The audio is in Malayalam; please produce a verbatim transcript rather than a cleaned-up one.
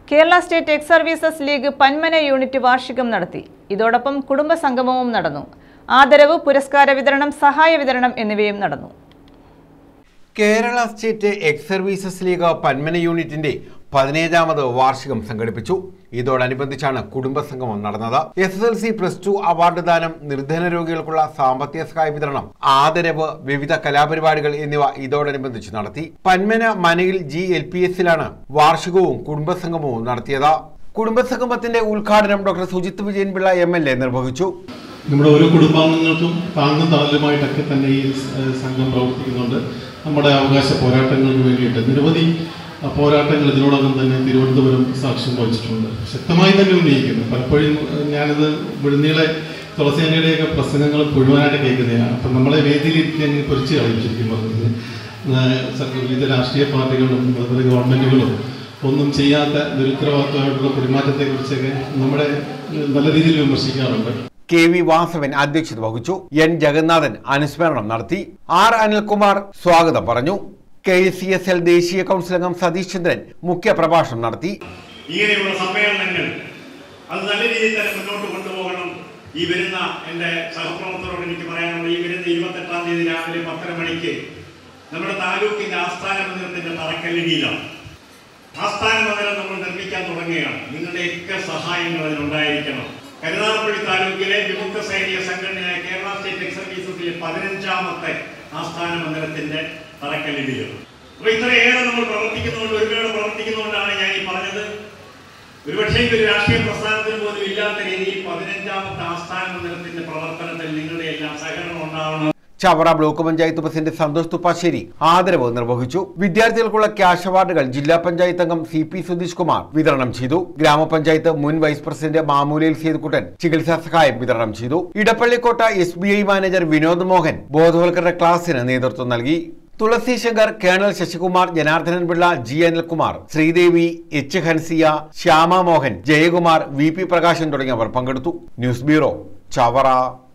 Kerala state ex services league Panmana unit വാർഷികം നടത്തി. ഇതോടൊപ്പം കുടുംബ സംഗമവും നടന്നു. ആദരവ്, പുരസ്കാര വിതരണം, സഹായ വിതരണം എന്നിവയും നടന്നു. Kerala state ex services league Panmana യൂണിറ്റിന്റെ പതിനേഴാമത് വാർഷികം സംഘടിപ്പിച്ചു. ഇതോടനുബന്ധിച്ചാണ് കുടുംബസംഗമം നടന്നത്. S S L C plus two award ദാനം, നിർധന രോഗികൾക്കുള്ള സാമ്പത്തിക സഹായ വിതരണം, ആദരവ്, വിവിധ കലാപരിപാടികൾ എന്നിവ ഇതോടനുബന്ധിച്ച് നടത്തി. പന്മന മനയിൽ ജി എൽ പി എസിലാണ് വാർഷികവും കുടുംബസംഗമവും നടത്തിയത്. കുടുംബസംഗമത്തിന്റെ ഉദ്ഘാടനം doctor Sujith Vijayan Pillai M L A നിർവഹിച്ചു. നമ്മുടെ ഓരോ കുടുംബാംഗങ്ങൾക്കും താങ്ങും തണലുമായിട്ടൊക്കെ തന്നെ ഈ സംഘം പ്രവർത്തിക്കുന്നുണ്ട്. നമ്മുടെ അവകാശ പോരാട്ടങ്ങൾക്ക് വേണ്ടിയിട്ട് നിരവധി പോരാട്ടങ്ങൾ ഇതിനോടകം തന്നെ തിരുവനന്തപുരം സാക്ഷ്യം വഹിച്ചിട്ടുണ്ട്. ശക്തമായി തന്നെ ഉന്നയിക്കുന്നു. പലപ്പോഴും ഞാനത് വിഴുന്നീളെ തുളസേനയുടെയൊക്കെ പ്രസംഗങ്ങൾ മുഴുവനായിട്ട് കേൾക്കുന്നതാണ്. അപ്പം നമ്മളെ വേദിയിലിരിക്കാൻ അങ്ങനെ പൊരിച്ച് കളിച്ചിരിക്കും പറഞ്ഞത്. വിവിധ രാഷ്ട്രീയ പാർട്ടികളും അതുപോലെ ഗവൺമെൻറ്റുകളും ഒന്നും ചെയ്യാത്ത നിരുത്തരവാദിത്വമായിട്ടുള്ള പെരുമാറ്റത്തെക്കുറിച്ചൊക്കെ നമ്മുടെ നല്ല രീതിയിൽ വിമർശിക്കാറുണ്ട്. കെ വി വാസവൻ അധ്യക്ഷത വഹിച്ചു. എൻ ജഗന്നാഥൻ അനുസ്മരണം നടത്തി. ആർ അനിൽകുമാർ സ്വാഗതം പറഞ്ഞു. കെ സി എസ് എൽ ദേശീയ കൗൺസിൽ അംഗം സതീഷ് ചന്ദ്രൻ മുഖ്യ പ്രഭാഷണം നടത്തി. ഇങ്ങനെയുള്ള സമ്മേളനങ്ങൾ അത് നല്ല രീതിയിൽ തന്നെ മുന്നോട്ട് കൊണ്ടുപോകണം. ഈ വരുന്ന എൻ്റെ സഹപ്രവർത്തകരോട് എനിക്ക് പറയാനുള്ളത്, ഈ വരുന്ന ഇരുപത്തെട്ടാം തീയതി രാവിലെ പത്തര മണിക്ക് നമ്മുടെ താലൂക്കിന്റെ ആസ്ഥാന മന്ദിരത്തിന്റെ തറക്കല്ലിടിയിലാണ്. ആസ്ഥാന മന്ദിരം നമ്മൾ നിർമ്മിക്കാൻ തുടങ്ങുകയാണ്. നിങ്ങളുടെയൊക്കെ സഹായങ്ങൾ അതിനുണ്ടായിരിക്കണം. കരുനാഗപ്പള്ളി താലൂക്കിലെ വിമുക്ത സൈനിക സംഘടനയായ കേരള സ്റ്റേറ്റ് എക്സ് സർവീസസിലെ പതിനഞ്ചാമത്തെ ആസ്ഥാന മന്ദിരത്തിന്റെ തറക്കല്ലിടിയാണ്. അപ്പൊ ഇത്രയേറെ നമ്മൾ പ്രവർത്തിക്കുന്നതുകൊണ്ട്, ഒരുപാട് പ്രവർത്തിക്കുന്നതുകൊണ്ടാണ് ഞാൻ ഈ പറഞ്ഞത്. ഒരുപക്ഷേ ഒരു രാഷ്ട്രീയ പ്രസ്ഥാനത്തിന് പോലും ഇല്ലാത്ത രീതിയിൽ പതിനഞ്ചാമത്തെ ആസ്ഥാന മന്ദിരത്തിന്റെ പ്രവർത്തനത്തിൽ നിങ്ങളുടെ എല്ലാം സഹകരണം ഉണ്ടാവണം. ചവറ ബ്ലോക്ക് പഞ്ചായത്ത് പ്രസിഡന്റ് സന്തോഷ് തുപ്പാശ്ശേരി ആദരവ് നിർവഹിച്ചു. വിദ്യാർത്ഥികൾക്കുള്ള ക്യാഷ് അവാർഡുകൾ ജില്ലാ പഞ്ചായത്ത് അംഗം സി പി സുധീഷ് കുമാർ വിതരണം ചെയ്തു. ഗ്രാമപഞ്ചായത്ത് മുൻ വൈസ് പ്രസിഡന്റ് മാമൂലയിൽ സേതുക്കുട്ടൻ ചികിത്സാ സഹായം വിതരണം ചെയ്തു. Edappallikotta S B I manager Vinod Mohan ബോധവൽക്കരണ ക്ലാസിന് നേതൃത്വം നൽകി. Thulasi Shankar, colonel Sasikumar, Janardhanan Pillai, G Anilkumar, Sreedevi, H Hansiya, Shyama Mohan, Jayakumar, V P Prakashan തുടങ്ങിയവർ പങ്കെടുത്തു. News bureau, Chavara.